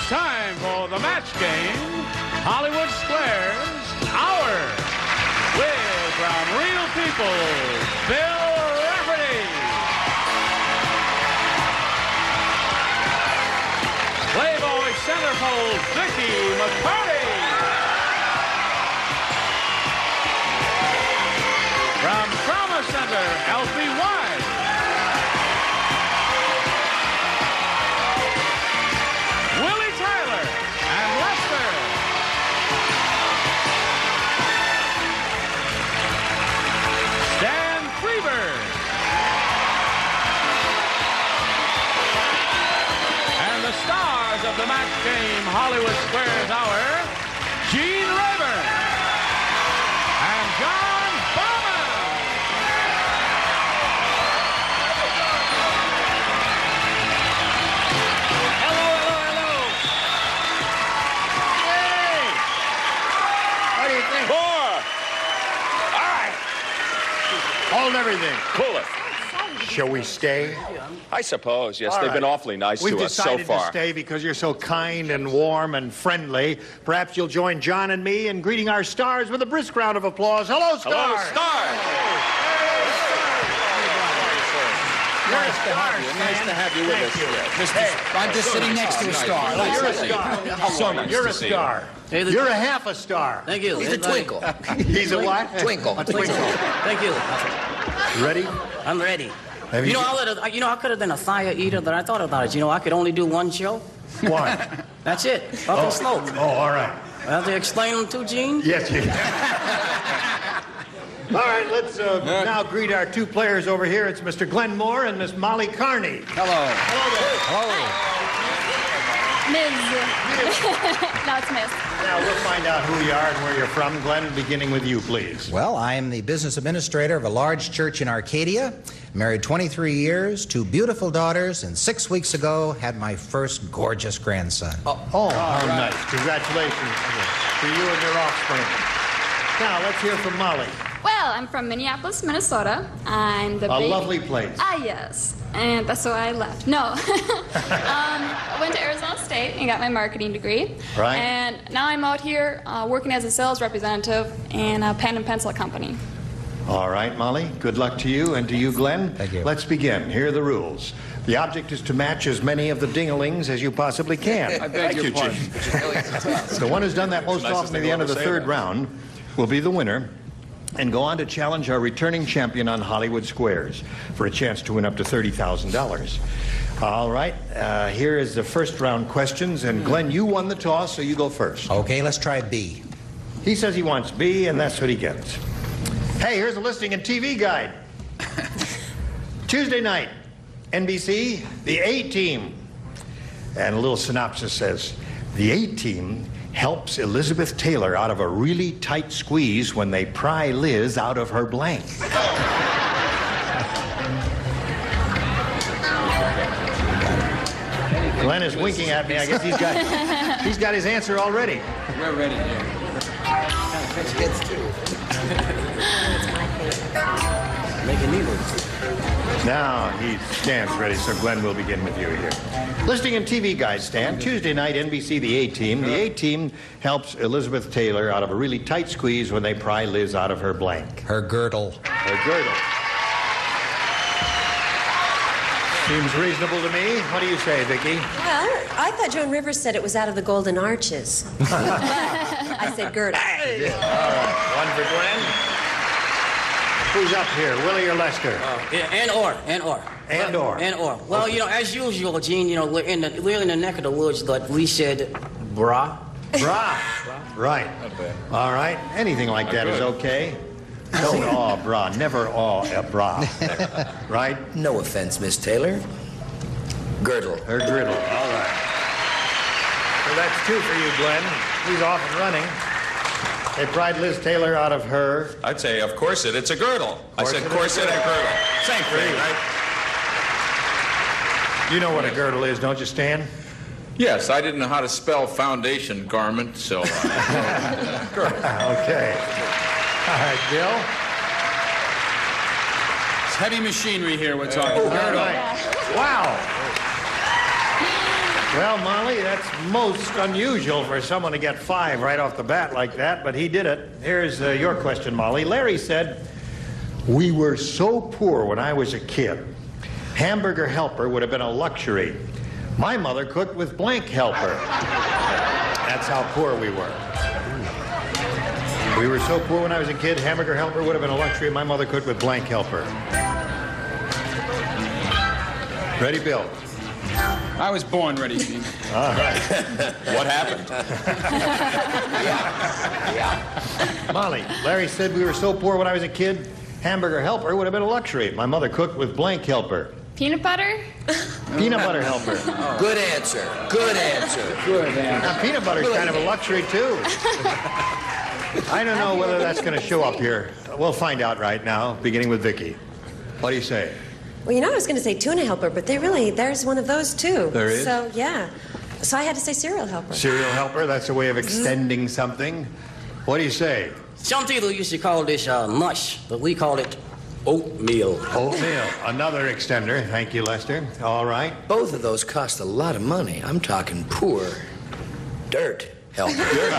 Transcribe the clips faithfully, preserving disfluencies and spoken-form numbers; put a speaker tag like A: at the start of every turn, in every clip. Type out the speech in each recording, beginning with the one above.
A: It's time for the match game, Hollywood Squares Hour, with from Real People, Bill Rafferty. Playboy centerfold, Vicki McCarty. From Trauma Center, Alfie. Freberg. And the stars of the match game Hollywood Squares Hour, Gene Rayburn and John Baum. Hello, hello, hello.
B: Hey! What do you think?
C: Four. All right.
B: Hold everything.
C: Cool it.
B: Shall we stay?
C: I suppose, yes.
B: All
C: They've
B: right.
C: been awfully nice
B: We've
C: to us so
B: decided
C: far.
B: to stay because you're so kind and warm and friendly. Perhaps you'll join John and me in greeting our stars with a brisk round of applause. Hello, stars!
C: Hello, stars!
B: You're a star,
C: Nice to have you with
B: Thank
C: us.
B: you.
C: Yes.
B: Hey,
D: I'm just sitting next to a star.
B: you're a star.
C: So nice
B: You're
C: to
B: a
C: see
B: star.
E: Hey, the-
B: You're a half a star.
E: Thank you.
D: He's a twinkle.
B: He's a what?
D: Twinkle.
B: A twinkle.
E: Thank you.
B: Ready?
E: I'm ready.
B: Have
E: You
B: you-
E: know, I would, you know, I could have been a fire eater, but I thought about it. You know, I could only do one show.
B: Why?
E: That's it. Up and slow.
B: Oh, all right.
E: I have to explain them too, Gene?
B: Yes, you All right, let's uh, now greet our two players over here. It's Mister Glenn Moore and Miss Molly Carney.
D: Hello.
B: Hello there.
F: Miz No, it's Miss.
B: Now, we'll find out who you are and where you're from. Glenn, beginning with you, please.
D: Well, I am the business administrator of a large church in Arcadia. Married twenty-three years, two beautiful daughters, and six weeks ago had my first gorgeous grandson.
B: Oh, oh how nice. Congratulations to you and your offspring. Now, let's hear from Molly.
F: Well, I'm from Minneapolis, Minnesota. I'm the
B: A
F: baby.
B: lovely place.
F: Ah, yes. And that's why I left. No. um, I went to Arizona State and got my marketing degree.
B: Right.
F: And now I'm out here uh, working as a sales representative in a pen and pencil company.
B: All right, Molly. Good luck to you and to you, Glenn.
D: Thank you.
B: Let's begin. Here are the rules. The object is to match as many of the ding-a-lings as you possibly can.
C: I beg your pardon.
B: The one who's done that most
C: Nicest
B: often at
C: thing
B: the end of
C: I'll
B: the
C: ever say
B: third
C: that.
B: round will be the winner and go on to challenge our returning champion on Hollywood Squares for a chance to win up to thirty thousand dollars. All right, uh, here is the first round questions, and Glenn, you won the toss, so you go first.
D: Okay, let's try B.
B: He says he wants B, and that's what he gets. Hey, here's a listing and T V guide. Tuesday night, N B C, the A-Team. And a little synopsis says, the A-Team helps Elizabeth Taylor out of a really tight squeeze when they pry Liz out of her blank. Glenn is winking at me. I guess he's got, he's got his answer already.
C: We're ready here.
E: Making me look.
B: Now he stands ready, so Glenn will begin with you here. Listing and T V guide, Stan. Tuesday night, N B C, the A-Team. The A-Team helps Elizabeth Taylor out of a really tight squeeze when they pry Liz out of her blank.
D: Her girdle.
B: Her girdle. Seems reasonable to me. What do you say, Vicki?
G: Well, I thought Joan Rivers said it was out of the Golden Arches. But I said girdle.
B: All right, one for Glenn. Who's up here, Willie or Lester?
E: Uh, yeah, and or, and or.
B: And or.
E: And or. Well, you know, as usual, Gene, you know, we're in the, we're in the neck of the woods, but we said bra.
B: Bra. Right. All right. Anything like that is okay. Don't awe bra. Never awe a bra. Right?
H: No offense, Miss Taylor. Girdle.
B: Her girdle. All right. So that's two for you, Glenn. He's off and running. They pried Liz Taylor out of her.
C: I'd say, of course it. It's a girdle. I said
B: Corset
C: corset and girdle. Same thing, right?
B: You know what a girdle is, don't you, Stan?
I: Yes, I didn't know how to spell foundation garment, so... Uh, girdle.
B: Okay. All right, Bill.
A: It's heavy machinery here we're talking
B: All
A: about.
B: right. Wow. Well, Molly, that's most unusual for someone to get five right off the bat like that, but he did it. Here's uh, your question, Molly. Larry said, we were so poor when I was a kid. Hamburger helper would have been a luxury. My mother cooked with blank helper. That's how poor we were. We were so poor when I was a kid, hamburger helper would have been a luxury. My mother cooked with blank helper. Ready, Bill?
J: I was born ready, Gene.
B: All right.
C: What happened?
H: Yeah. Yeah.
B: Molly, Larry said we were so poor when I was a kid, hamburger helper would have been a luxury. My mother cooked with blank helper.
F: Peanut butter?
B: Peanut butter helper.
H: Good answer. Good answer.
J: Good answer.
B: Now, peanut butter's kind of a luxury, too. I don't know whether that's going to show up here. We'll find out right now, beginning with Vicki. What do you say?
G: Well, you know, I was going to say tuna helper, but they really, there's one of those, too.
B: There is?
G: So, yeah. So I had to say cereal helper.
B: Cereal helper, that's a way of extending something. What do you say?
E: Some people used to call this uh, mush, but we call it oatmeal.
B: Oatmeal, another extender. Thank you, Lester. All right.
H: Both of those cost a lot of money. I'm talking poor dirt helper.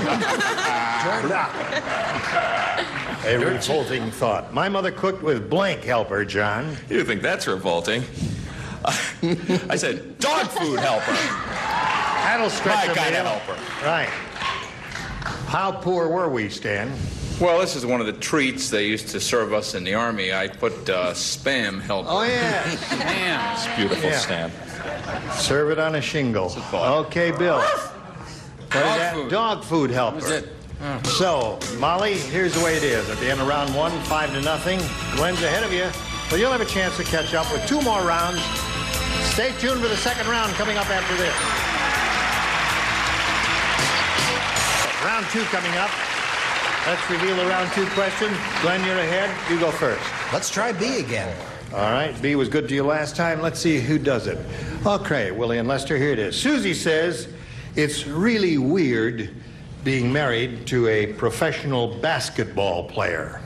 B: A revolting thought. My mother cooked with blank helper, John.
C: You think that's revolting? I said dog food helper.
B: That'll stretch
C: My
B: a
C: kind of
B: meal.
C: helper.
B: Right. How poor were we, Stan?
I: Well, this is one of the treats they used to serve us in the Army. I put uh, spam helper.
B: Oh, yeah.
J: Man.
C: It's beautiful,
B: Yeah.
C: Stan.
B: Serve it on a shingle.
I: It's a thought.
B: Okay, Bill. What is
J: Dog
B: that?
J: food.
B: Dog food helper.
J: That was it.
B: So, Molly, here's the way it is. At the end of round one, five to nothing. Glenn's ahead of you. But you'll have a chance to catch up with two more rounds. Stay tuned for the second round coming up after this. Round two coming up. Let's reveal the round two question. Glenn, you're ahead. You go first.
D: Let's try B again.
B: All right, B was good to you last time. Let's see who does it. Okay, Willie and Lester, here it is. Susie says it's really weird being married to a professional basketball player.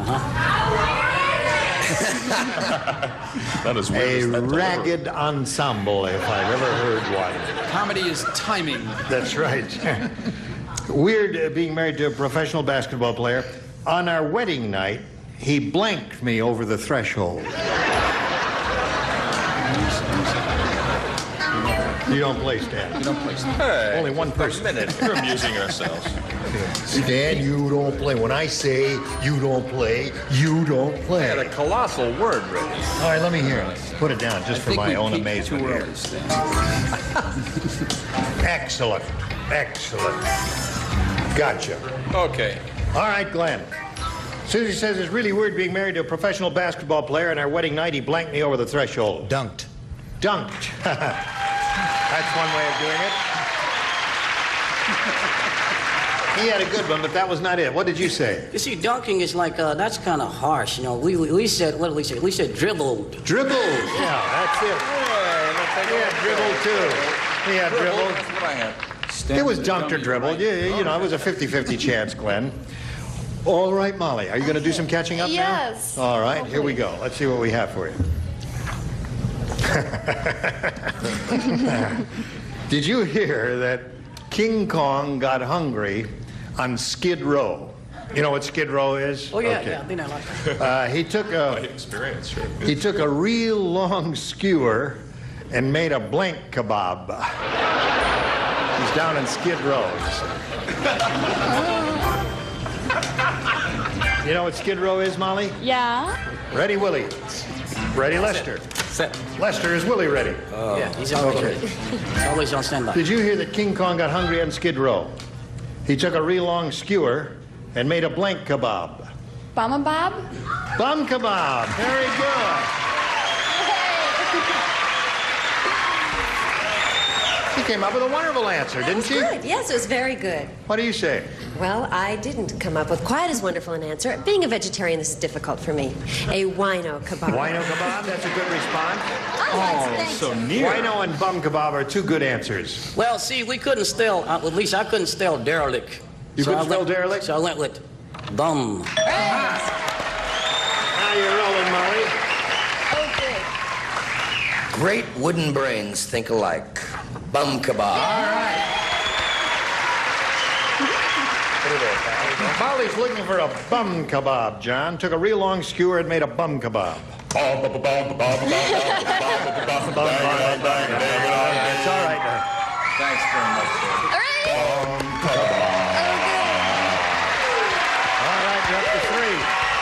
C: That is weird.
B: A
C: as that
B: ragged ensemble, if I've ever heard one.
J: Comedy is timing.
B: That's right. Weird uh, being married to a professional basketball player. On our wedding night, he blanked me over the threshold. You don't play, Stan.
J: You don't play.
C: Hey,
B: Only one person.
C: a minute. We're amusing ourselves.
B: Stan, you don't play. When I say you don't play, you don't
I: I had
B: play.
I: a colossal word ready.
B: All right, let me hear it. Put it down just
J: I
B: for
J: think
B: my
J: we
B: own
J: peaked
B: amazement
J: too
B: here.
J: early, Stan.
B: Excellent. Excellent. Gotcha.
I: Okay.
B: All right, Glenn. Susie says it's really weird being married to a professional basketball player, and our wedding night, he blanked me over the threshold.
D: Dunked.
B: Dunked. That's one way of doing it. He had a good one, but that was not it. What did you say?
E: You see, dunking is like, uh, that's kind of harsh. You know, we, we, we said, what did we say? We said dribbled.
B: Dribbled. Yeah, that's it. He had dribbled, too. He had dribbled.
I: That's what I had.
J: Stan
B: It was
J: the
B: dunked or
J: dummy,
B: dribbled.
J: right?
B: Yeah, you know, it was a fifty-fifty chance, Glenn. All right, Molly, are you going to do some catching up
F: Yes.
B: now? All right, here we go. Let's see what we have for you. Did you hear that King Kong got hungry on Skid Row? You know what Skid Row is?
E: Oh, yeah,
B: Okay.
E: yeah, I think I like that.
B: Uh, he took a
C: Experience, sure.
B: he took a real long skewer and made a blank kebab. He's down in Skid Row. You know what Skid Row is, Molly?
F: Yeah.
B: Ready, Willie? Ready, Lester?
E: Set.
B: Lester, is Willie ready?
E: Yeah, he's always,
B: Okay.
E: he's always on standby.
B: Did you hear that King Kong got hungry on Skid Row? He took a real long skewer and made a blank kebab.
F: Bama Bob?
B: Bum kebab. Very good. She came up with a wonderful answer,
G: That
B: didn't
G: was
B: she?
G: good. Yes, it was very good.
B: What do you say?
G: Well, I didn't come up with quite as wonderful an answer. Being a vegetarian, this is difficult for me. A wino kebab.
B: Wino kebab, that's a good response.
G: Oh, thank
C: So
G: you.
C: near.
B: Wino and bum kebab are two good ansers.
E: Well, see, we couldn't spell, uh, at least I couldn't spell derelict.
B: You
E: So
B: couldn't
E: I
B: spell
E: went-
B: derelict?
E: So I went with bum.
B: Now you're rolling, Molly.
G: Oh, good.
H: Great wooden brains think alike. bum kebab.
B: All right. Molly's looking for a bum kebab, John. Took a real long skewer and made a bum kebab. It's all right now.
I: Thanks very much, sir.
B: Bum kebab. All right, you're up to three.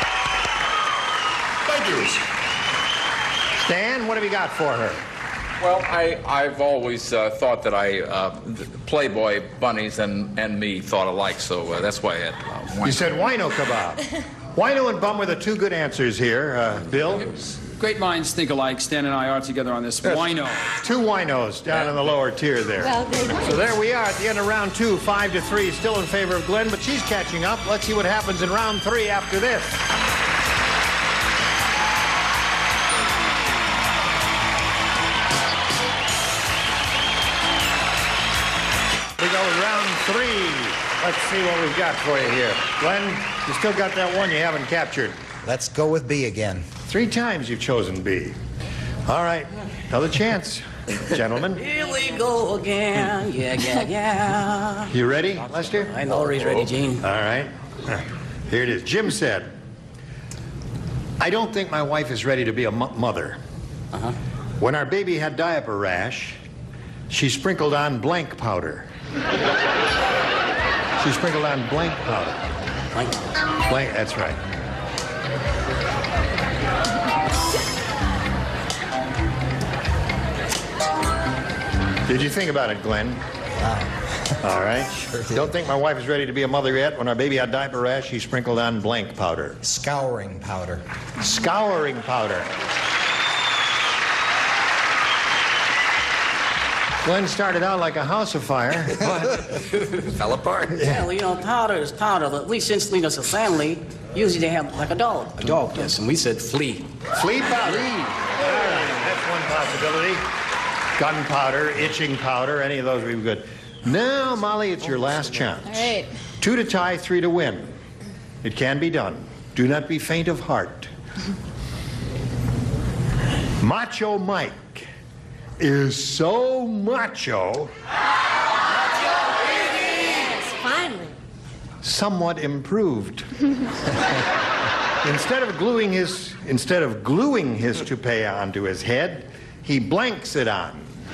I: Thank you.
B: Stan, what have you got for her?
I: Well, I, I've always uh, thought that I, uh, the Playboy bunnies and, and me thought alike, so uh, that's why I had uh, wino.
B: You said wino kebab. Wino and bum were the two good answers here. Uh, Bill?
J: Great minds think alike. Stan and I are together on this.
B: Yes.
J: Wino.
B: Two winos down in the lower tier there.
G: Well, they might.
B: So there we are at the end of round two, five to three, still in favor of Glenn, but she's catching up. Let's see what happens in round three after this. We go with round three. Let's see what we've got for you here. Glenn, you still got that one you haven't captured.
D: Let's go with B again.
B: Three times you've chosen B. All right, another chance, gentlemen.
E: Here we go again. Yeah, yeah, yeah.
B: You ready, Lester?
E: I'm always ready, Gene.
B: All right. Here it is. Jim said, I don't think my wife is ready to be a mo- mother.
E: Uh-huh.
B: When our baby had diaper rash, she sprinkled on blank powder. She sprinkled on blank powder.
E: Blank.
B: Blank, that's right. Did you think about it, Glenn?
D: Wow.
B: All right.
D: Sure did.
B: Don't think my wife is ready to be a mother yet. When our baby had diaper rash, she sprinkled on blank powder.
D: Scouring powder.
B: Scouring powder. Glenn started out like a house afire, but
H: Fell apart.
E: Well, you know, powder is powder. At least since we as a family, usually they have like a dog.
J: A dog, yes, and we said flea.
B: flea powder. All right, that's one possibility. Gunpowder, itching powder, any of those would be good. Now, Molly, it's your last chance.
F: All right.
B: Two to tie, three to win. It can be done. Do not be faint of heart. Macho Mike is so macho,
G: Yes, finally.
B: somewhat improved. Instead of gluing his instead of gluing his toupee onto his head, he blanks it on.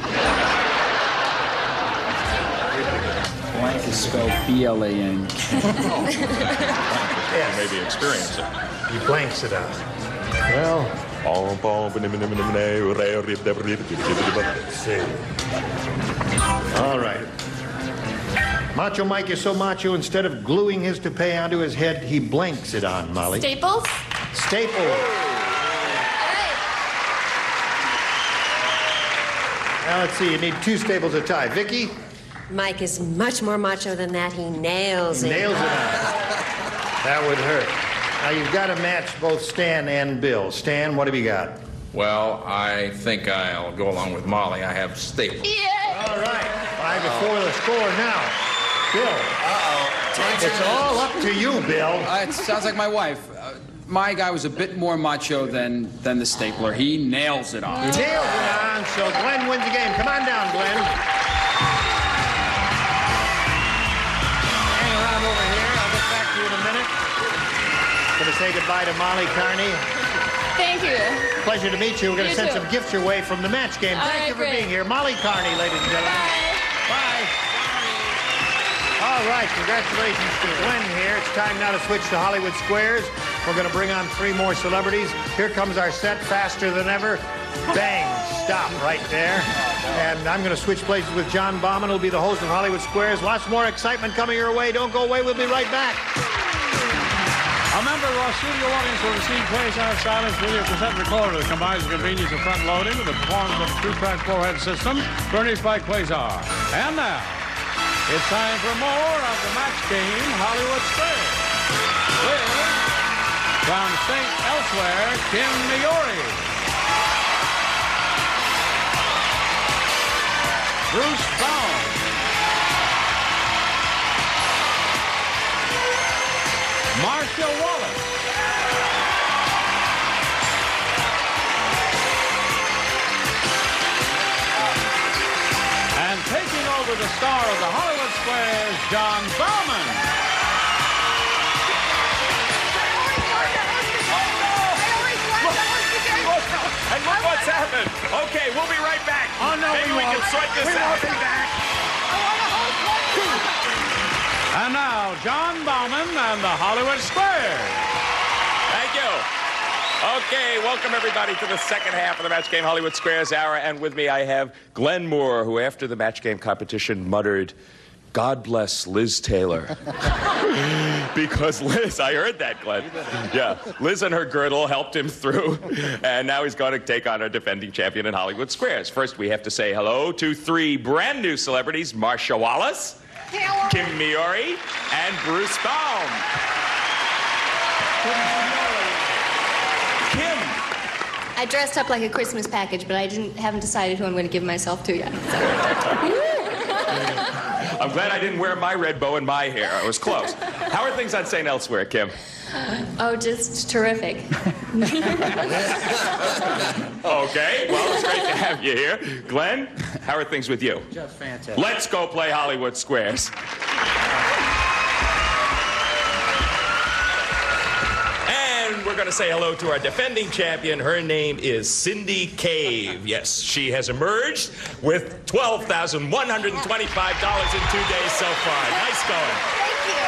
J: Blank is spelled B L A N.
B: Yes,
I: Maybe experience it.
B: he blanks it on. Well, let's see. All right. Macho Mike is so macho, instead of gluing his toupee onto his head, he blanks it on, Molly.
F: Staples?
B: Staple.
F: All right.
B: Now, let's see. You need two staples to tie. Vicki?
G: Mike is much more macho than that. He nails it.
B: Nails it on. That would hurt. Now, you've got to match both Stan and Bill. Stan, what have you got?
I: Well, I think I'll go along with Molly. I have staples.
F: Yeah.
B: All right. Five to four the score now. Bill. Uh-oh. It's all up to you, Bill.
J: Uh, it sounds like my wife. Uh, my guy was a bit more macho than, than the stapler. He nails it on.
B: You nailed it on, so Glenn wins the game. Come on down, Glenn. Hang around over here. I'll get back to you in a minute. Going to say goodbye to Molly Carney.
F: Thank you.
B: Pleasure to meet you. We're going to
F: You
B: send
F: too.
B: some gifts your way from the match game.
F: All
B: Thank
F: right,
B: you for
F: great.
B: being here. Molly Carney, ladies and gentlemen.
F: Bye.
B: Bye. All right, congratulations to Glenn here. It's time now to switch to Hollywood Squares. We're going to bring on three more celebrities. Here comes our set, faster than ever. Bang, stop right there. And I'm going to switch places with John Baum, who'll be the host of Hollywood Squares. Lots more excitement coming your way. Don't go away. We'll be right back.
A: A member of our studio audience will receive Quasar Silence video cassette recorder that combines the convenience of front loading with the performance of a two-track four-head system furnished by Quasar. And now, it's time for more of the match game, Hollywood Squares. With, from Saint Elsewhere, Kim Miyori. Bruce Baum. Marcia Wallace. And to the star of the Hollywood Squares, John Bauman.
C: And look what's happened. Okay, we'll be right back.
A: Oh, no,
C: Maybe
A: we,
C: we
A: won't.
C: can sort this
A: we
C: out.
A: Won't be back. And now, John Bauman and the Hollywood Squares.
C: Thank you. Okay, welcome everybody to the second half of the Match Game Hollywood Squares Hour. And with me I have Glenn Moore, who after the Match Game competition muttered, "God bless Liz Taylor." Because Liz, I heard that, Glenn. Yeah, Liz and her girdle helped him through. And now he's going to take on our defending champion in Hollywood Squares. First, we have to say hello to three brand new celebrities, Marcia Wallace, hello. Kim Miyori, and Bruce Baum. Kim.
K: I dressed up like a Christmas package, but I didn't haven't decided who I'm going to give myself to yet.
C: I'm glad I didn't wear my red bow in my hair. I was close. How are things on Saint Elsewhere, Kim?
K: Oh, just terrific.
C: Okay, well, it's great to have you here. Glenn, how are things with you?
D: Just fantastic.
C: Let's go play Hollywood Squares. And we're going to say hello to our defending champion. Her name is Cindy Cave. Yes, she has emerged with twelve thousand one hundred twenty-five dollars in two days so far. Nice going.
K: Thank you.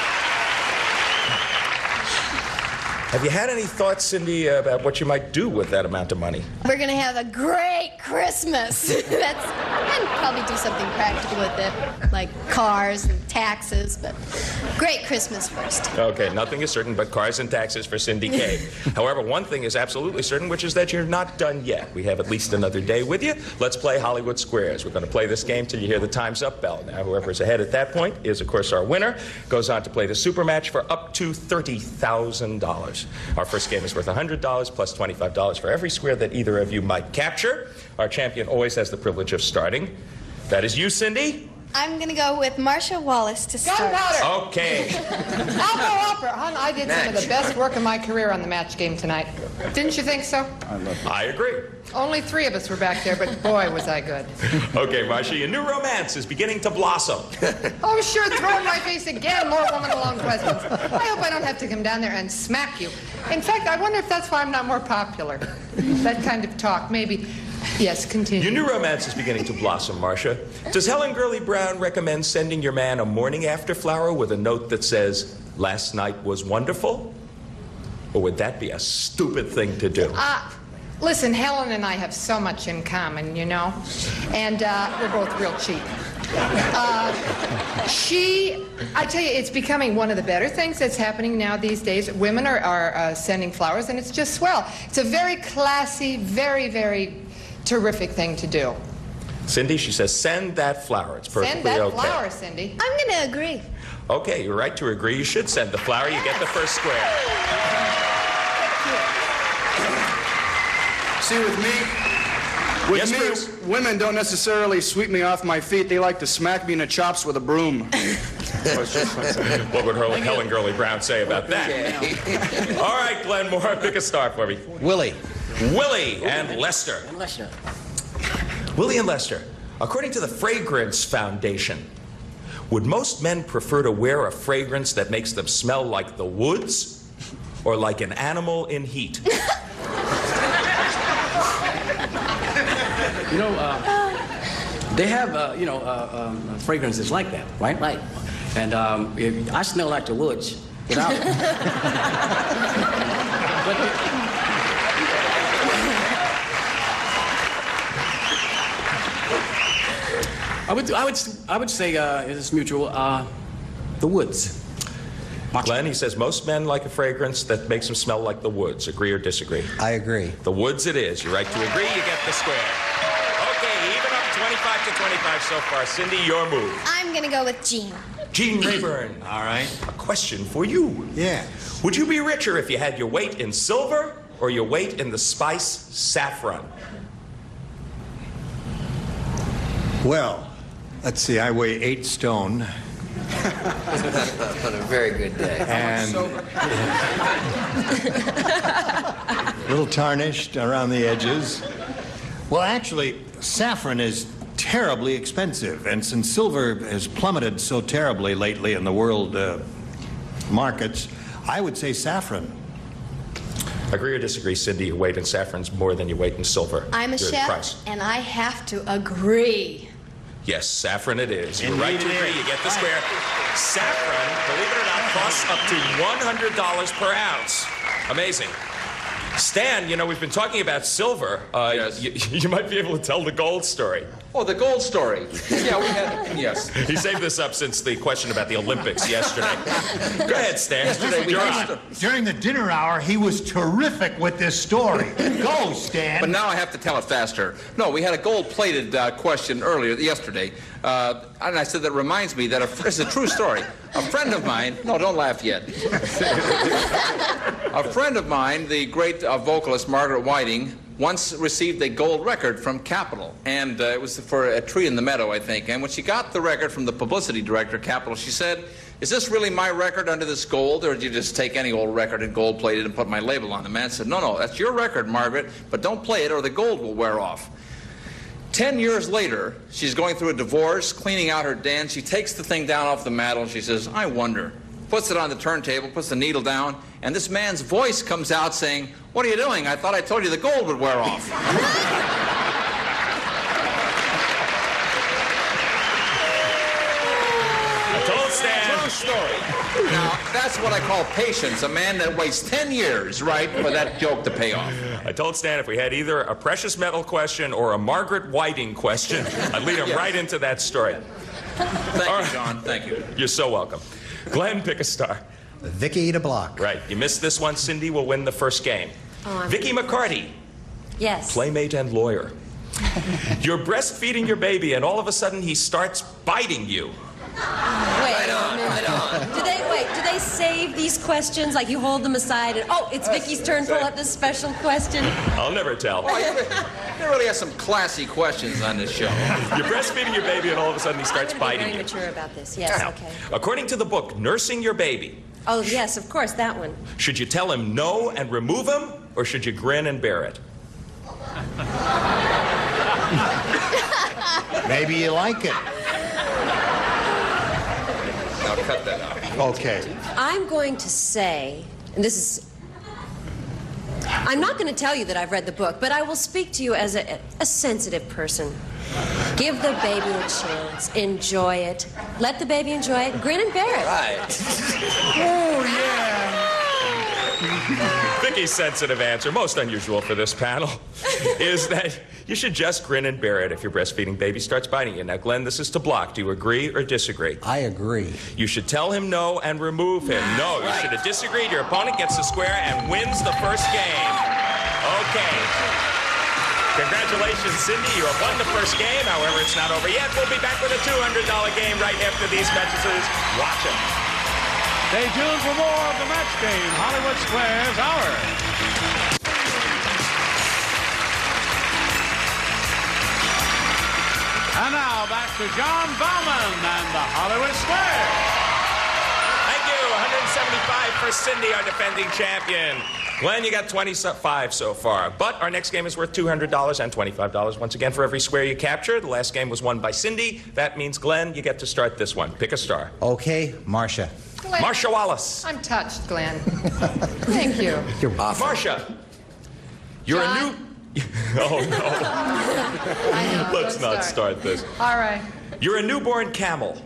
C: Have you had any thoughts, Cindy, about what you might do with that amount of money?
K: We're going to have a great Christmas. That's, and probably do something practical with it, like cars and taxes, but great Christmas first.
C: Okay, nothing is certain but cars and taxes for Cindy Cave. However, one thing is absolutely certain, which is that you're not done yet. We have at least another day with you. Let's play Hollywood Squares. We're going to play this game till you hear the time's up bell. Now, whoever's ahead at that point is, of course, our winner. Goes on to play the super match for up to thirty thousand dollars. Our first game is worth one hundred dollars plus twenty-five dollars for every square that either of you might capture. Our champion always has the privilege of starting. That is you, Cindy.
K: I'm going to go with Marcia Wallace to start.
L: Gunpowder!
C: Okay.
L: I'll go upper. Hon, I did some of the best work of my career on the match game tonight. Didn't you think so?
C: I love that. I agree.
L: Only three of us were back there, but boy, was I good.
C: Okay, Marcia, your new romance is beginning to blossom.
L: Oh, sure, throw in my face again more woman-alone questions. I hope I don't have to come down there and smack you. In fact, I wonder if that's why I'm not more popular. That kind of talk, maybe. Yes, continue.
C: Your new romance is beginning to blossom, Marcia. Does Helen Gurley Brown recommend sending your man a morning after flower with a note that says, "Last night was wonderful"? Or would that be a stupid thing to do?
L: Uh, listen, Helen and I have so much in common, you know, and uh, we're both real cheap. Uh, she, I tell you, it's becoming one of the better things that's happening now these days. Women are, are uh, sending flowers, and it's just swell. It's a very classy, very, very terrific thing to do.
C: Cindy, she says, send that flower. It's perfectly
L: Send that
C: okay.
L: flower, Cindy.
K: I'm going to agree.
C: Okay, you're right to agree. You should send the flower. You get the first square.
M: See, with me, with
C: Yes,
M: me,
C: Bruce?
M: women don't necessarily sweep me off my feet. They like to smack me in the chops with a broom.
C: What would Helen, Helen Gurley Brown say about that? All right, Glenn Moore, pick a star for me.
D: Willie.
C: Willie and Lester.
E: And Lester.
C: Willie and Lester, according to the Fragrance Foundation, would most men prefer to wear a fragrance that makes them smell like the woods or like an animal in heat?
E: You know, uh, they have, uh, you know, uh, um, fragrances like that, right? Right. And um, if, I smell like the woods without it. But the, I would, I would, I would say uh, it's mutual. Uh, the woods.
C: Glenn, he says most men like a fragrance that makes them smell like the woods. Agree or disagree?
D: I agree.
C: The woods it is. You're right to agree. You get the square. Okay, even up twenty-five to twenty-five so far. Cindy, your move.
K: I'm going to go with Jean.
C: Gene Rayburn.
B: All right.
C: A question for you.
B: Yeah.
C: Would you be richer if you had your weight in silver or your weight in the spice saffron?
B: Well, let's see. I weigh eight stone.
H: On a very good day.
B: And a little tarnished around the edges. Well, actually, saffron is terribly expensive. And since silver has plummeted so terribly lately in the world uh, markets, I would say saffron.
C: Agree or disagree, Cindy? Your weight in saffron's more than your weight in silver.
K: I'm a
C: Your
K: chef,
C: price.
K: and I have to agree.
C: Yes, saffron it is. You're
B: Indeed
C: right to
B: it
C: agree.
B: is.
C: You get the square. Saffron, believe it or not, costs up to one hundred dollars per ounce. Amazing. Stan, you know, we've been talking about silver. Uh,
I: Yes.
C: you, you might be able to tell the gold story.
I: Oh, the gold story. Yeah, we had, yes.
C: He saved this up since the question about the Olympics yesterday. Go ahead, Stan.
I: Yesterday we
C: You're
I: had-
C: on.
B: During the dinner hour, he was terrific with this story. Go, Stan.
I: But now I have to tell it faster. No, we had a gold-plated uh, question earlier, yesterday. Uh, and I said, that reminds me that a, this is a true story. A friend of mine, no, don't laugh yet. A friend of mine, the great uh, vocalist Margaret Whiting, once received a gold record from Capitol. And uh, it was for a tree in the meadow, I think. And when she got the record from the publicity director, Capitol, she said, "Is this really my record under this gold, or did you just take any old record and gold plate it and put my label on it?" The man said, "No, no, that's your record, Margaret, but don't play it or the gold will wear off." Ten years later, she's going through a divorce, cleaning out her den. She takes the thing down off the mantel and she says, "I wonder." Puts it on the turntable, puts the needle down, and this man's voice comes out saying, "What are you doing? I thought I told you the gold would wear off."
C: I told Stan.
I: True story. Now, that's what I call patience. A man that waits ten years, right, for that joke to pay off.
C: I told Stan if we had either a precious metal question or a Margaret Whiting question, I'd lead him
I: Yes.
C: right into that story.
I: Thank
C: All
I: you,
C: right.
I: John. Thank you.
C: You're so welcome. Glenn, pick a star.
D: Vicki to block.
C: Right. You missed this one, Cindy will win the first game.
G: Oh, I'm-
C: Vicki McCarty,
G: Yes.
C: playmate and lawyer. You're breastfeeding your baby, and all of a sudden he starts biting you.
G: Wait a minute. Do they wait? Do they save these questions? Like you hold them aside and oh, it's Vicky's turn. Pull up this special question.
C: I'll never tell.
I: Oh, you, you really have some classy questions on this show.
C: You're breastfeeding your baby, and all of a sudden he starts
G: I'm gonna be
C: biting
G: very
C: you.
G: mature about this. Yes.
C: Now,
G: Okay.
C: according to the book, Nursing Your Baby,
G: Oh yes, of course that one.
C: should you tell him no and remove him, or should you grin and bear it?
B: Maybe you like it.
I: Now cut that out.
B: Okay.
G: I'm going to say, and this is. I'm not going to tell you that I've read the book, but I will speak to you as a, a sensitive person. Give the baby a chance. Enjoy it. Let the baby enjoy it. Grin and bear it.
H: Right.
B: Oh, yeah.
C: Vicki's sensitive answer, most unusual for this panel, is that you should just grin and bear it if your breastfeeding baby starts biting you. Now, Glenn, this is to block. Do you agree or disagree?
D: I agree.
C: You should tell him no and remove him. No, you should have disagreed. Your opponent gets the square and wins the first game. Okay. Congratulations, Cindy. You have won the first game. However, it's not over yet. We'll be back with a two hundred dollar game right after these messages. Watch them.
A: Stay tuned for more of the match game, Hollywood Squares Hour. And now back to John Bauman and the Hollywood Squares.
C: Thank you. one hundred seventy-five for Cindy, our defending champion. Glenn, you got twenty-five so far. But our next game is worth two hundred dollars and twenty-five dollars once again for every square you capture. The last game was won by Cindy. That means, Glenn, you get to start this one. Pick a star.
D: Okay, Marcia.
L: Glenn,
C: Marcia Wallace.
L: I'm touched, Glenn. Thank you.
D: You're off.
C: Marcia, you're
L: John?
C: a new... Oh, no.
L: I know.
C: Let's
L: don't
C: not start this.
L: All right.
C: You're a newborn camel.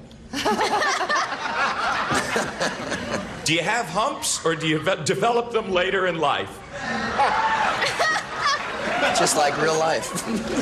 C: Do you have humps, or do you ve- develop them later in life?
H: Just like real life.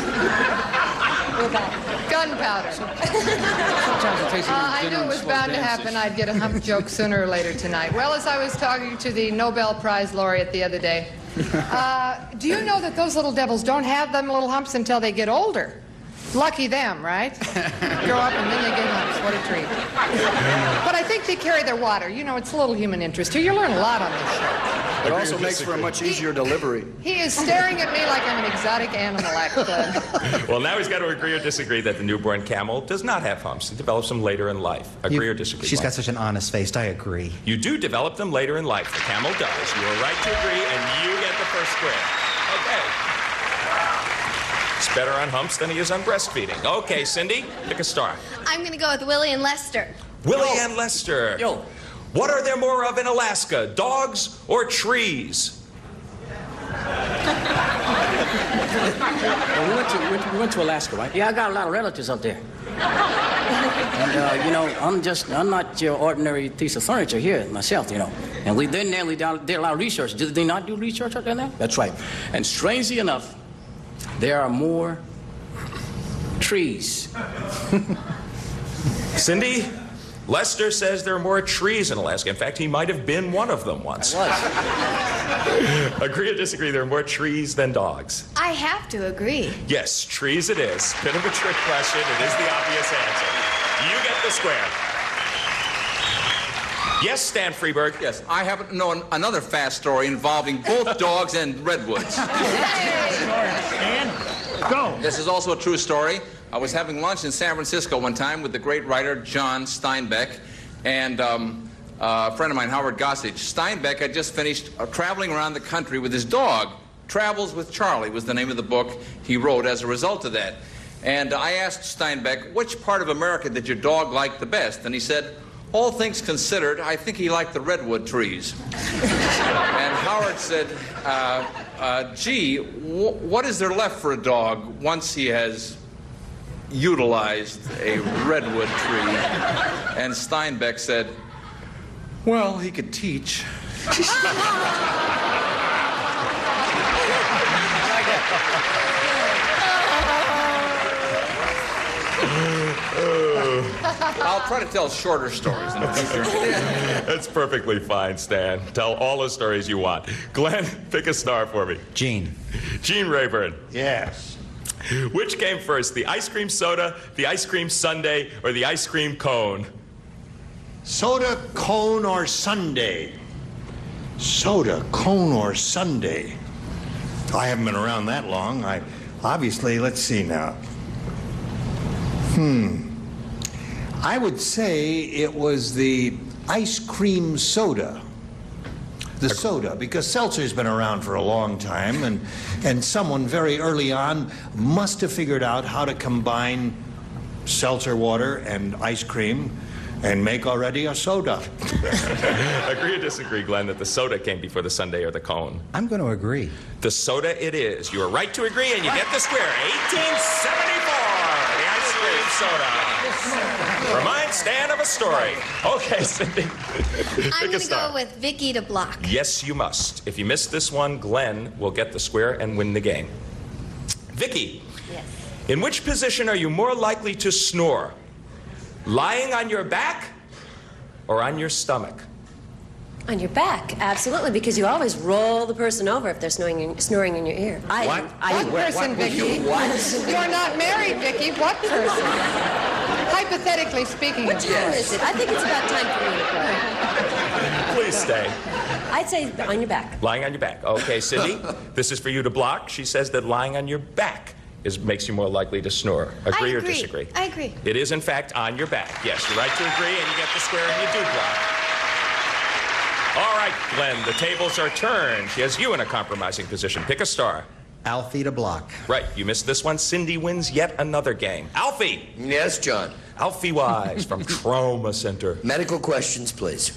L: Gunpowder. Uh, I knew it was bound to happen. I'd get a hump joke sooner or later tonight. Well, as I was talking to the Nobel Prize laureate the other day, uh, do you know that those little devils don't have them little humps until they get older? Lucky them, right? Grow up and then they get humps. What a treat. But I think they carry their water. You know, it's a little human interest here. You learn a lot on this show.
M: It also makes for a much easier delivery.
L: He is staring at me like I'm an exotic animal, Glenn.
C: Well, now he's got to agree or disagree that the newborn camel does not have humps. It develops them later in life. Agree
D: You-
C: or disagree?
D: She's got
C: Glenn?
D: such an honest face. I agree.
C: You do develop them later in life. The camel does. You are right to agree, and you get the first square. Okay. better on humps than he is on breastfeeding. Okay, Cindy, pick a star.
K: I'm going to go with Willie and Lester.
C: Willie and Lester.
E: Yo.
C: What are there more of in Alaska, dogs or trees?
E: Well, we, went to, we, went to, we went to Alaska, right? Yeah, I got a lot of relatives up there. And, uh, you know, I'm just, I'm not your ordinary piece of furniture here myself, you know. And we did nearly did a lot of research. Did they not do research up there? That's right. And strangely enough, there are more trees.
C: Cindy, Lester says there are more trees in Alaska. In fact, he might have been one of them once.
E: I was.
C: Agree or disagree, there are more trees than dogs?
K: I have to agree.
C: Yes, trees it is. Bit of a trick question. It is the obvious answer. You get the square. Yes, Stan Freberg.
I: Yes, I happen to know an, another fast story involving both dogs and redwoods.
B: Stan, go.
I: This is also a true story. I was having lunch in San Francisco one time with the great writer John Steinbeck and um, uh, a friend of mine, Howard Gossage. Steinbeck had just finished uh, traveling around the country with his dog. Travels with Charlie was the name of the book he wrote as a result of that. And I asked Steinbeck, which part of America did your dog like the best? And he said, all things considered, I think he liked the redwood trees. And Howard said, uh, uh, gee, w what is there left for a dog once he has utilized a redwood tree? And Steinbeck said, well, he could teach. I'll try to tell shorter stories in the future.
C: That's perfectly fine, Stan. Tell all the stories you want. Glenn, pick a star for me.
D: Gene.
C: Gene Rayburn.
B: Yes.
C: Which came first, the ice cream soda, the ice cream sundae, or the ice cream cone?
B: Soda, cone, or sundae? Soda, cone, or sundae? I haven't been around that long. I obviously, let's see now. Hmm. I would say it was the ice cream soda. The soda, because seltzer's been around for a long time, and, and someone very early on must have figured out how to combine seltzer water and ice cream and make already a soda.
C: Agree or disagree, Glenn, that the soda came before the sundae or the cone?
D: I'm going to agree.
C: The soda it is. You are right to agree, and you get the square. eighteen seventy-four, the ice cream soda. Remind Stan of a story. Okay, Cindy.
K: I'm going to go with Vicki to block.
C: Yes, you must. If you miss this one, Glenn will get the square and win the game. Vicki.
G: Yes.
C: In which position are you more likely to snore? Lying on your back or on your stomach?
G: On your back, absolutely, because you always roll the person over if they're snoring in, snoring in your ear. I,
H: What?
G: I,
L: What person, Vicki? You're not married, Vicki. What person? Hypothetically speaking,
G: Which
L: of
G: one
L: course.
G: is it? I think it's about time for me to go.
C: Please stay.
G: I'd say on your back.
C: Lying on your back. Okay, Cindy, this is for you to block. She says that lying on your back is makes you more likely to snore. Agree
K: I
C: or
K: agree.
C: disagree?
K: I agree.
C: It is, in fact, on your back. Yes, you're right to agree, and you get the square, and you do block. All right, Glenn, the tables are turned. She has you in a compromising position. Pick a star.
D: Alfie to block.
C: Right, you missed this one. Cindy wins yet another game. Alfie!
H: Yes, John.
C: Alfie Wise from Trauma Center.
H: Medical questions, please.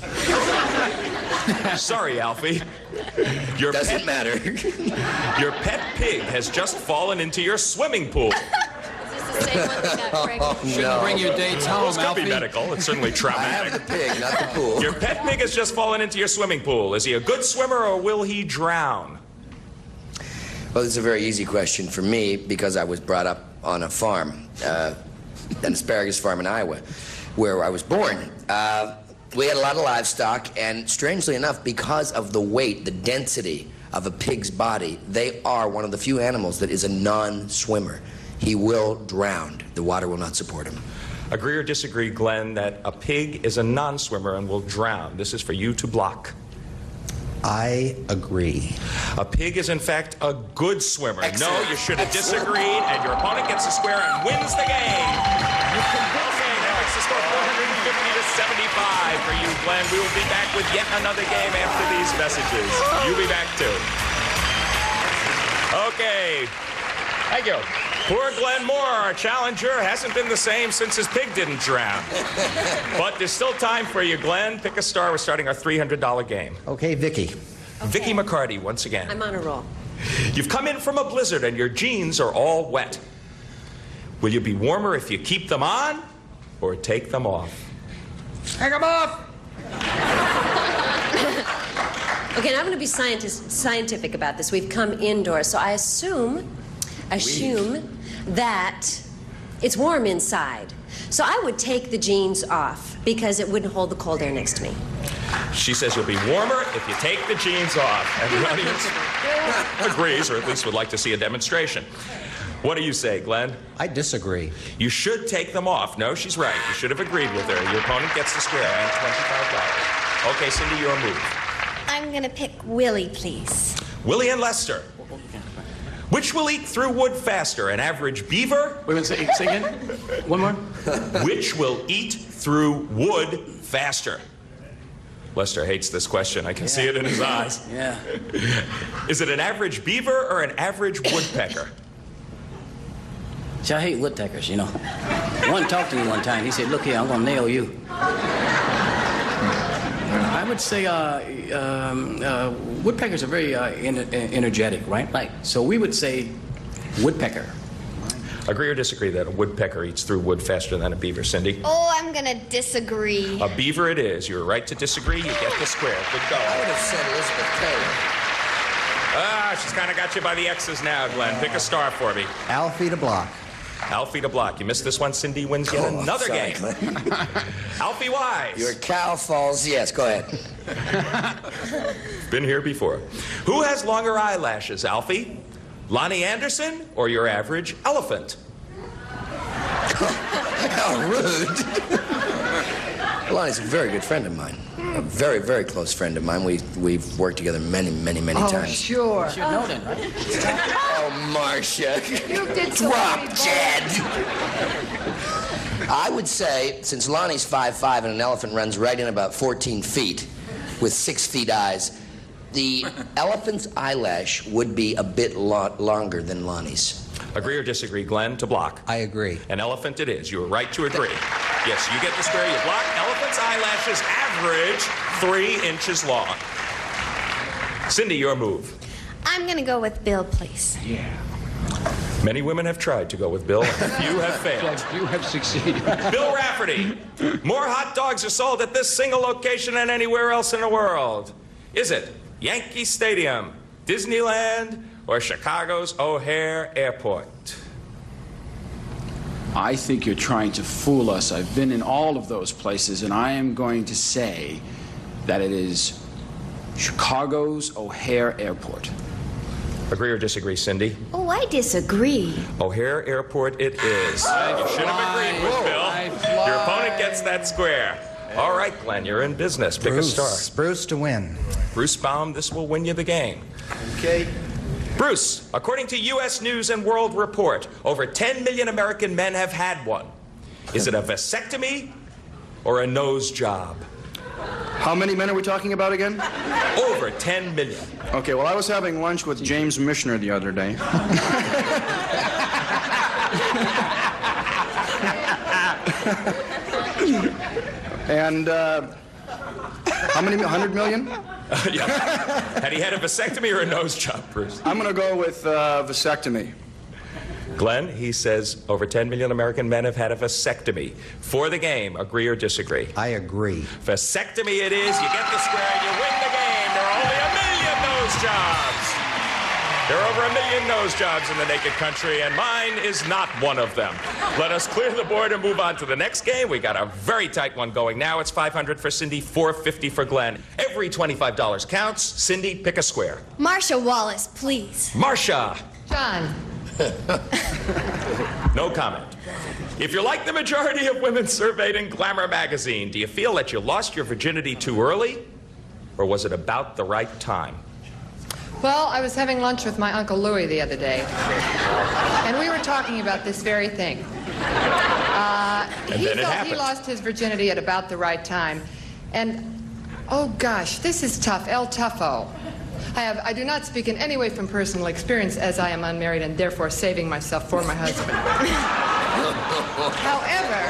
C: Sorry, Alfie. Your
H: Doesn't
C: pet,
H: matter.
C: Your pet pig has just fallen into your swimming pool.
F: Is this the same one that got pregnant?
J: Shouldn't
H: No.
J: bring your dates
C: Well,
J: home,
C: this could
J: Alfie.
C: be medical. It's certainly
H: I
C: traumatic.
H: have the pig, not the pool.
C: Your pet pig has just fallen into your swimming pool. Is he a good swimmer or will he drown?
H: Well, this is a very easy question for me because I was brought up on a farm, uh, an asparagus farm in Iowa, where I was born. Uh, we had a lot of livestock, and strangely enough, because of the weight, the density of a pig's body, they are one of the few animals that is a non-swimmer. He will drown. The water will not support him.
C: Agree or disagree, Glenn, that a pig is a non-swimmer and will drown? This is for you to block.
D: I agree.
C: A pig is, in fact, a good swimmer.
H: Excellent.
C: No, you should have disagreed, and your opponent gets a square and wins the game. Okay, that makes the score four hundred fifty to seventy-five for you, Glenn. We will be back with yet another game after these messages. You'll be back, too. Okay. Thank you. Poor Glenn Moore, our challenger, hasn't been the same since his pig didn't drown. But there's still time for you, Glenn. Pick a star. We're starting our three hundred dollar game.
D: Okay, Vicki.
G: Okay.
C: Vicki McCarty, once again.
G: I'm on a roll.
C: You've come in from a blizzard and your jeans are all wet. Will you be warmer if you keep them on or take them off?
J: Take them off!
G: Okay, now I'm going to be scientist, scientific about this. We've come indoors, so I assume, assume that it's warm inside. So I would take the jeans off because it wouldn't hold the cold air next to me.
C: She says you'll be warmer if you take the jeans off. And the audience agrees, or at least would like to see a demonstration. What do you say, Glenn?
D: I disagree.
C: You should take them off. No, she's right. You should have agreed with her. Your opponent gets the square and twenty-five dollars. Okay, Cindy, your move.
K: I'm gonna pick Willie, please.
C: Willie and Lester. Which will eat through wood faster, an average beaver?
E: Wait a minute, say, say again? One more?
C: Which will eat through wood faster? Lester hates this question. I can yeah. see it in his eyes.
E: Yeah.
C: Is it an average beaver or an average woodpecker?
E: See, I hate woodpeckers, you know. One talked to me one time. He said, look here, I'm gonna nail you. I would say uh, um, uh, woodpeckers are very uh, ener energetic, right? Right. So we would say woodpecker.
C: Agree or disagree that a woodpecker eats through wood faster than a beaver, Cindy?
K: Oh, I'm gonna disagree.
C: A beaver it is. You're right to disagree. You get the square. Good go.
H: I would have said Elizabeth Taylor.
C: Ah, she's kind of got you by the X's now, Glenn. Pick a star for me.
D: Alfie to block.
C: Alfie to block. You missed this one. Cindy wins yet
H: Oh,
C: another
H: sorry,
C: game. Alfie Wise.
H: Your cow falls. Yes, go ahead.
C: Been here before. Who has longer eyelashes, Alfie? Lonnie Anderson or your average elephant?
H: How rude. Lonnie's a very good friend of mine. A very, very close friend of mine. We, we've worked together many, many, many
L: Oh,
H: times.
L: sure.
E: You should know then, right?
H: Oh, Marcia.
L: You did so
H: Drop
L: many
H: dead. I would say, since Lonnie's five five and an elephant runs right in about fourteen feet with six feet eyes, the elephant's eyelash would be a bit lo longer than Lonnie's.
C: Agree or disagree, Glenn? To block.
D: I agree.
C: An elephant it is. You were right to agree. Yes, you get the square. You block. Elephant's eyelashes average three inches long. Cindy, your move.
K: I'm gonna go with Bill, please.
C: Yeah. Many women have tried to go with Bill, and few have failed.
J: You have succeeded.
C: Bill Rafferty. More hot dogs are sold at this single location than anywhere else in the world. Is it Yankee Stadium, Disneyland, or Chicago's O'Hare Airport?
J: I think you're trying to fool us. I've been in all of those places, and I am going to say that it is Chicago's O'Hare Airport.
C: Agree or disagree, Cindy?
K: Oh, I disagree.
C: O'Hare Airport it is. You should have agreed with Bill. Your opponent gets that square. All right, Glenn, you're in business. Pick
D: Bruce,
C: a star.
D: Bruce to win.
C: Bruce Baum, this will win you the game.
B: Okay.
C: Bruce, according to U S News and World Report, over ten million American men have had one. Is it a vasectomy or a nose job?
M: How many men are we talking about again?
C: Over ten million.
M: Okay, well, I was having lunch with James Michener the other day. And, uh, how many, one hundred million?
C: Uh, yeah. Had he had a vasectomy or a nose job, Bruce?
M: I'm gonna go with uh, vasectomy.
C: Glenn, he says over ten million American men have had a vasectomy. For the game, agree or disagree?
D: I agree.
C: Vasectomy it is. You get the square and you win the game. There are only a million nose jobs. There are over a million nose jobs in the naked country, and mine is not one of them. Let us clear the board and move on to the next game. We got a very tight one going now. It's five hundred for Cindy, four fifty for Glenn. Every twenty-five dollars counts. Cindy, pick a square.
K: Marcia Wallace, please.
C: Marcia.
L: John.
C: No comment. If you're like the majority of women surveyed in Glamour magazine, do you feel that you lost your virginity too early, or was it about the right time?
L: Well, I was having lunch with my Uncle Louie the other day, and we were talking about this very thing. Uh, he
C: then it
L: felt
C: happened.
L: he lost his virginity at about the right time. And, oh gosh, this is tough. El Tuffo. I have. I do not speak in any way from personal experience, as I am unmarried and therefore saving myself for my husband. However,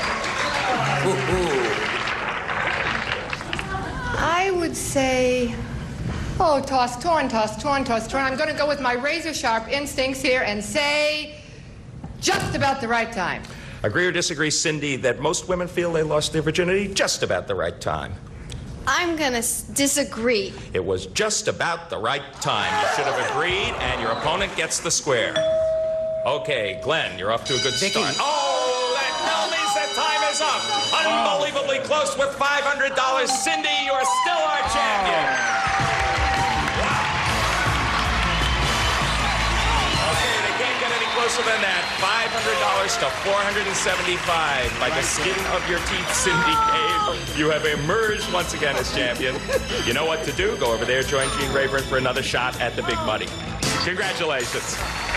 L: I would say, oh, toss, torn, toss, torn, toss, torn. I'm going to go with my razor-sharp instincts here and say just about the right time.
C: Agree or disagree, Cindy, that most women feel they lost their virginity just about the right time?
K: I'm gonna s disagree.
C: It was just about the right time. You should have agreed, and your opponent gets the square. Okay, Glenn, you're off to a good
D: Vicki.
C: start. Oh, that now means that time is up. Unbelievably close with five hundred dollars. Cindy, you're still our champion. Wow. Okay, they can't get any closer than that. five hundred dollars to four hundred seventy-five. By the skin of your teeth, Cindy Cave, you have emerged once again as champion. You know what to do. Go over there, join Gene Rayburn for another shot at the big money. Congratulations.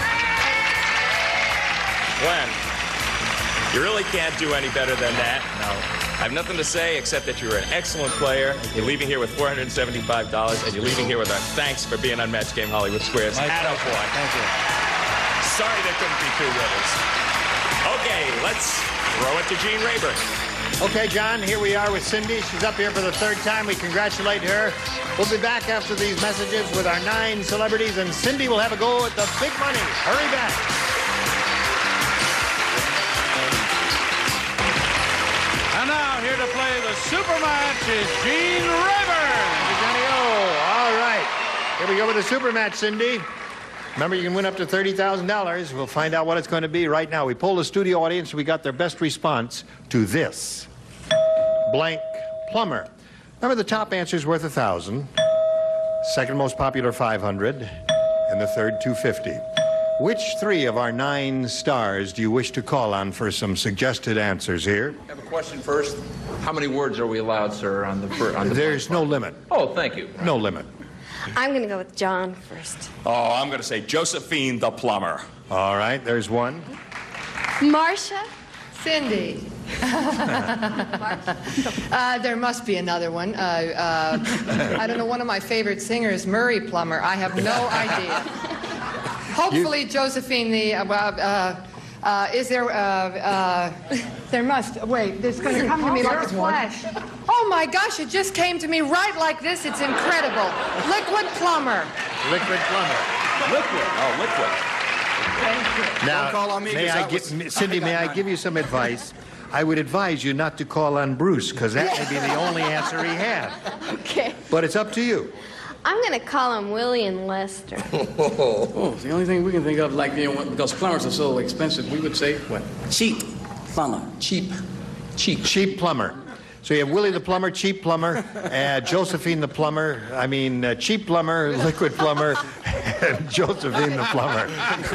C: Glenn, you really can't do any better than that. No. I have nothing to say except that you're an excellent player. You're leaving here with four hundred seventy-five dollars, and you're leaving here with a thanks for being on Match Game Hollywood Squares. Attaboy.
D: Thank you.
C: Sorry there couldn't be two winners. Okay, let's throw it to Gene Rayburn.
B: Okay, John, here we are with Cindy. She's up here for the third time. We congratulate her. We'll be back after these messages with our nine celebrities, and Cindy will have a go at the big money. Hurry back.
A: And now, here to play the super match is Gene Rayburn.
B: Johnny O. All right. Here we go with the super match, Cindy. Remember, you can win up to thirty thousand dollars. We'll find out what it's going to be right now. We polled the studio audience, and we got their best response to this. Blank plumber. Remember, the top answer is worth one thousand dollars. Second most popular, five hundred dollars. And the third, two hundred fifty dollars. Which three of our nine stars do you wish to call on for some suggested answers here?
I: I have a question first. How many words are we allowed, sir, on the first? On the
B: There's no limit.
I: Oh, thank you.
B: No limit.
K: I'm gonna go with John first.
C: Oh, I'm going to say Josephine the plumber.
B: All right, there's one.
K: Marcia?
L: Cindy. uh, there must be another one. Uh, uh, I don't know, one of my favorite singers, Murray Plummer. I have no idea. Hopefully, you... Josephine the... Uh, uh, uh, is there... Uh, uh, there must... Wait, it's going to come to me like a flash. Oh, my gosh, it just came to me right like this. It's incredible. Liquid Plumber.
B: Liquid Plumber.
C: Liquid. Oh, liquid.
B: Now,
M: Don't call on me,
B: may I
M: that
B: give,
M: was-
B: Cindy, may I give you some advice? I would advise you not to call on Bruce, because that may be the only answer he had.
K: Okay.
B: But it's up to you.
K: I'm gonna call him Willie and Lester.
E: Oh, the only thing we can think of, like, you know, because plumbers are so expensive, we would say, what? Cheap plumber. Cheap. Cheap.
B: Cheap plumber. So you have Willie the plumber, cheap plumber, uh, Josephine the plumber, I mean, uh, cheap plumber, liquid plumber, and Josephine the plumber.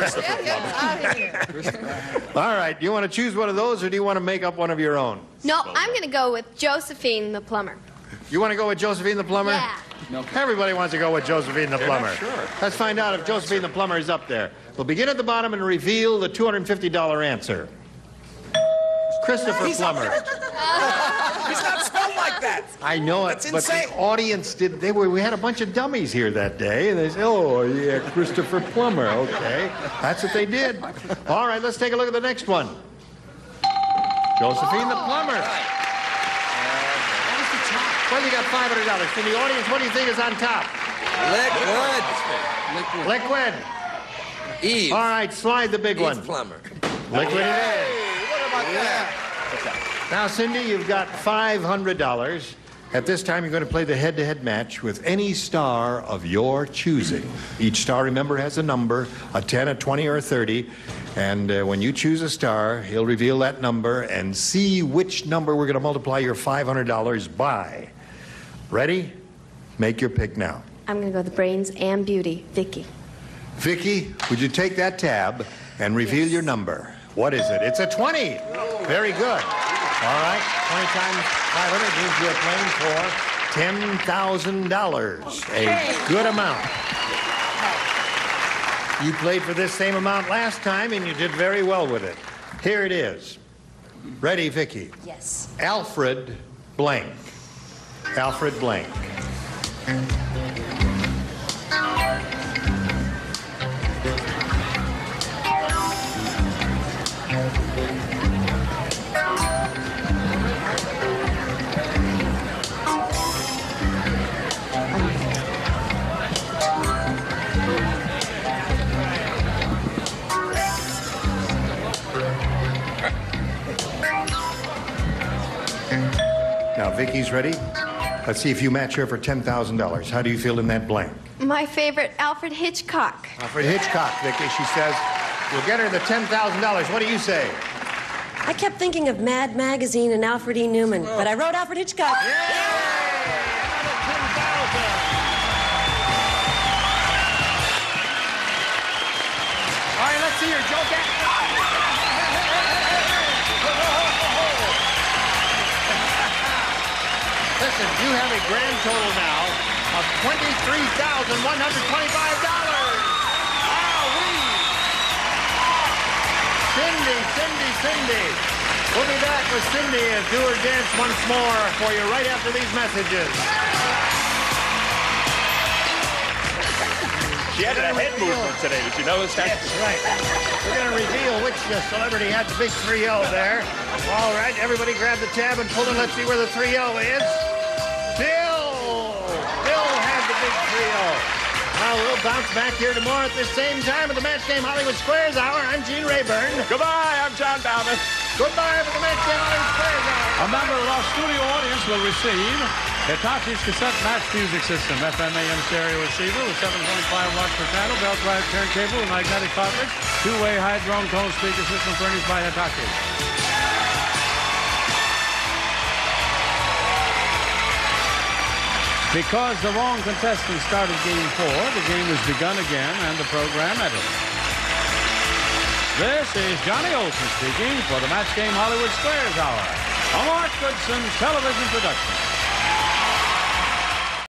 B: All right, do you want to choose one of those, or do you want to make up one of your own?
K: No, I'm gonna go with Josephine the plumber.
B: You want to go with Josephine the plumber?
K: Yeah.
B: Everybody wants to go with Josephine the plumber.
C: Sure.
B: Let's find out if Josephine the plumber is up there. We'll begin at the bottom and reveal the two hundred fifty dollar answer. Christopher
J: He's
B: Plummer.
J: He's not spelled like that.
B: I know it,
J: That's
B: but
J: insane.
B: the audience did. They were. We had a bunch of dummies here that day, and they said, "Oh, yeah, Christopher Plummer." Okay, that's what they did. All right, let's take a look at the next one. Josephine the plumber. Well, you got five hundred dollars. In the audience, what do you think is on top?
H: Liquid.
B: Liquid.
H: Eve.
B: All right, slide the big
H: Eve
B: one.
H: Plumber.
B: Liquid it is.
H: What about that?
B: Now, Cindy, you've got five hundred dollars. At this time, you're going to play the head-to-head match with any star of your choosing. Each star, remember, has a number, a ten, a twenty, or a thirty. And uh, when you choose a star, he'll reveal that number and see which number we're going to multiply your five hundred dollars by. Ready? Make your pick now.
K: I'm gonna go with brains and beauty, Vicki.
B: Vicki, would you take that tab and reveal your number? What is it? It's a twenty. Very good. All right, twenty times five hundred means you're playing for ten thousand dollars. A good amount. You played for this same amount last time, and you did very well with it. Here it is. Ready, Vicki?
G: Yes.
B: Alfred blank. Alfred blank. Now, Vicki's ready. Let's see if you match her for ten thousand dollars. How do you feel in that blank?
K: My favorite, Alfred Hitchcock.
B: Alfred Hitchcock, Vicki. She says we'll get her the ten thousand dollars. What do you say?
G: I kept thinking of Mad Magazine and Alfred E. Newman, but I wrote Alfred Hitchcock.
A: All right, let's see your joke.
B: Listen, you have a grand total now of twenty-three thousand one hundred twenty-five dollars. Wowee! Cindy, Cindy, Cindy. We'll be back with Cindy and do her dance once more for you right after these messages.
C: She had a head movement today. Did you notice that?
B: That's right. We're going to reveal which uh, celebrity had the big three oh there. All right, everybody grab the tab and pull it. Let's see where the three oh is. Bill! Bill had the big three oh. Now we'll bounce back here tomorrow at the same time at the Match Game Hollywood Squares Hour. I'm Gene Rayburn.
C: Goodbye, I'm John Baum.
B: Goodbye for the Match Game Hollywood Squares Hour.
A: A member of our studio audience will receive Hitachi's cassette match music system, F M A M stereo receiver with seven point five watts per channel, belt drive turntable with magnetic cartridge, two-way high-drone tone speaker system furnished by Hitachi. Because the wrong contestant started game four, the game has begun again and the program ended. This is Johnny Olson speaking for the Match Game Hollywood Squares Hour, a Mark Goodson television production.